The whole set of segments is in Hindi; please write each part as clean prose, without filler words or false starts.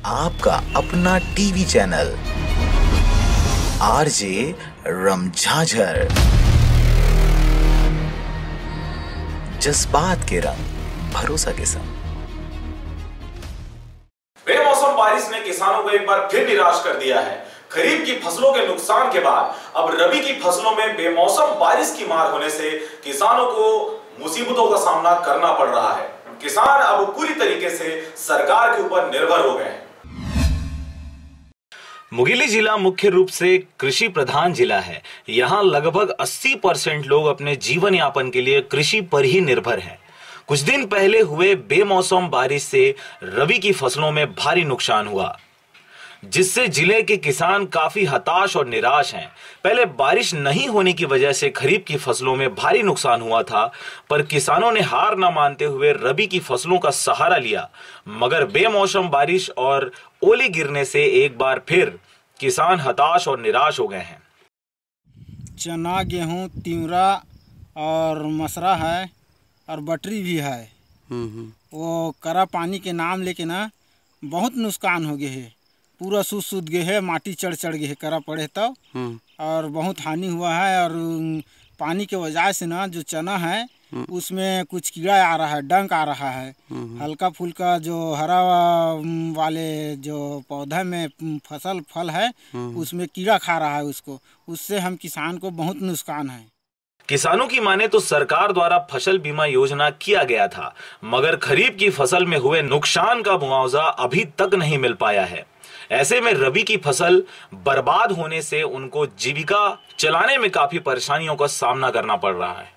आपका अपना टीवी चैनल आरजे रमझाझर, जज्बात के रंग भरोसा के संग। बेमौसम बारिश ने किसानों को एक बार फिर निराश कर दिया है। खरीफ की फसलों के नुकसान के बाद अब रबी की फसलों में बेमौसम बारिश की मार होने से किसानों को मुसीबतों का सामना करना पड़ रहा है। किसान अब पूरी तरीके से सरकार के ऊपर निर्भर हो गए हैं। मुंगेली जिला मुख्य रूप से कृषि प्रधान जिला है। यहाँ लगभग 80% लोग अपने जीवन यापन के लिए कृषि पर ही निर्भर हैं। कुछ दिन पहले हुए बेमौसम बारिश से रबी की फसलों में भारी नुकसान हुआ, जिससे जिले के किसान काफी हताश और निराश हैं। पहले बारिश नहीं होने की वजह से खरीफ की फसलों में भारी नुकसान हुआ था, पर किसानों ने हार न मानते हुए रबी की फसलों का सहारा लिया। मगर बेमौसम बारिश और ओले गिरने से एक बार फिर किसान हताश और निराश हो गए हैं। चना, गेहूं, तिवरा और मसरा है और बटरी भी है। वो करा पानी के नाम लेके ना बहुत नुकसान हो गए है। पूरा सूद गए है, माटी चढ़ गए है करा पड़े तो और बहुत हानि हुआ है। और पानी के वजह से ना जो चना है उसमें कुछ कीड़ा आ रहा है, डंक आ रहा है। हल्का फुल्का जो हरा वाले जो पौधा में फल है उसमें कीड़ा खा रहा है उसको, उससे हम किसान को बहुत नुकसान है। किसानों की माने तो सरकार द्वारा फसल बीमा योजना किया गया था, मगर खरीफ की फसल में हुए नुकसान का मुआवजा अभी तक नहीं मिल पाया है। ऐसे में रबी की फसल बर्बाद होने से उनको जीविका चलाने में काफी परेशानियों का सामना करना पड़ रहा है।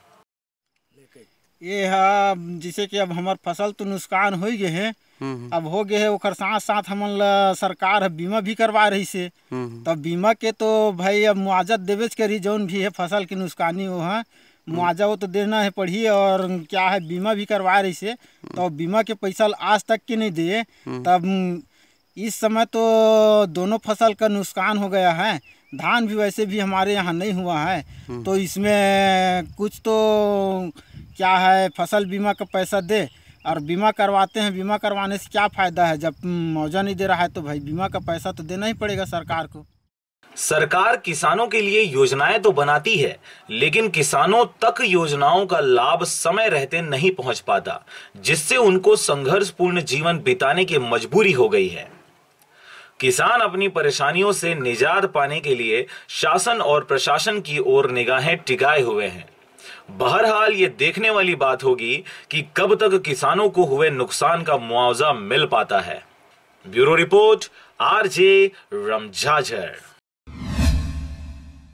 ये है जिसे कि अब हमार फसल तो नुकसान हो गए है, अब हो गए है ओकर साथ साथ हमन सरकार बीमा भी करवा रही से। तब बीमा के तो भाई अब मुआवजा देवे करी, जौन भी है फसल की नुकसानी हो है मुआवजा वो तो देना है पड़ी। और क्या है बीमा भी करवा रही से, तो बीमा के पैसा आज तक के नहीं दिए। तब इस समय तो दोनों फसल का नुकसान हो गया है। धान भी वैसे भी हमारे यहाँ नहीं हुआ है, तो इसमें कुछ तो क्या है फसल बीमा का पैसा दे और बीमा करवाते हैं। बीमा करवाने से क्या फ़ायदा है, जब मुआवजा नहीं दे रहा है तो भाई बीमा का पैसा तो देना ही पड़ेगा सरकार को। सरकार किसानों के लिए योजनाएं तो बनाती है, लेकिन किसानों तक योजनाओं का लाभ समय रहते नहीं पहुंच पाता, जिससे उनको संघर्षपूर्ण जीवन बिताने की मजबूरी हो गई है। किसान अपनी परेशानियों से निजात पाने के लिए शासन और प्रशासन की ओर निगाहें टिकाए हुए हैं। बहरहाल ये देखने वाली बात होगी कि कब तक किसानों को हुए नुकसान का मुआवजा मिल पाता है। Bureau report, RJ रमझाझर।